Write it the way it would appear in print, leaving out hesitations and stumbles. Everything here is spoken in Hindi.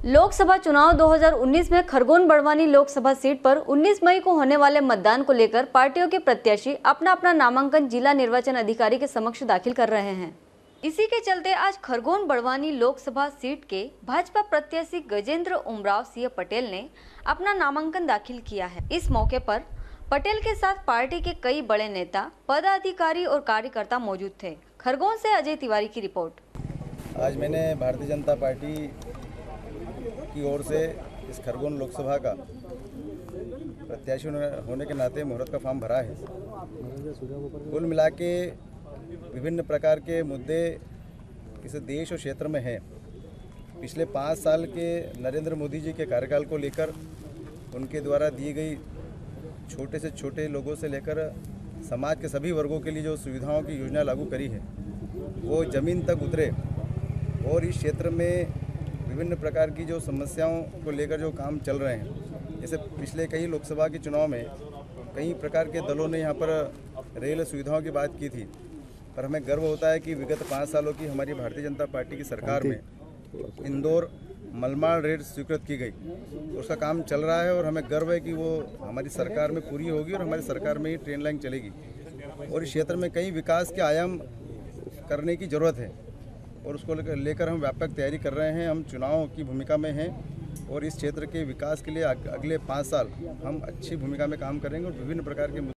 लोकसभा चुनाव 2019 में खरगोन बड़वानी लोकसभा सीट पर 19 मई को होने वाले मतदान को लेकर पार्टियों के प्रत्याशी अपना अपना नामांकन जिला निर्वाचन अधिकारी के समक्ष दाखिल कर रहे हैं। इसी के चलते आज खरगोन बड़वानी लोकसभा सीट के भाजपा प्रत्याशी गजेंद्र उमराव सिंह पटेल ने अपना नामांकन दाखिल किया है। इस मौके पर पटेल के साथ पार्टी के कई बड़े नेता, पदाधिकारी और कार्यकर्ता मौजूद थे। खरगोन से अजय तिवारी की रिपोर्ट। आज मैंने भारतीय जनता पार्टी की ओर से इस खरगोन लोकसभा का प्रत्याशी होने के नाते मुहूर्त का फॉर्म भरा है। कुल मिला के विभिन्न प्रकार के मुद्दे इस देश और क्षेत्र में हैं। पिछले 5 साल के नरेंद्र मोदी जी के कार्यकाल को लेकर उनके द्वारा दी गई छोटे से छोटे लोगों से लेकर समाज के सभी वर्गों के लिए जो सुविधाओं की योजना लागू करी है वो ज़मीन तक उतरे और इस क्षेत्र में विभिन्न प्रकार की जो समस्याओं को लेकर जो काम चल रहे हैं, जैसे पिछले कई लोकसभा के चुनाव में कई प्रकार के दलों ने यहाँ पर रेल सुविधाओं की बात की थी, पर हमें गर्व होता है कि विगत 5 सालों की हमारी भारतीय जनता पार्टी की सरकार में इंदौर मलमाड़ रेल स्वीकृत की गई। उसका काम चल रहा है और हमें गर्व है कि वो हमारी सरकार में पूरी होगी और हमारी सरकार में ही ट्रेन लाइन चलेगी। और इस क्षेत्र में कई विकास के आयाम करने की ज़रूरत है और उसको लेकर हम व्यापक तैयारी कर रहे हैं। हम चुनाव की भूमिका में हैं और इस क्षेत्र के विकास के लिए अगले 5 साल हम अच्छी भूमिका में काम करेंगे और विभिन्न प्रकार के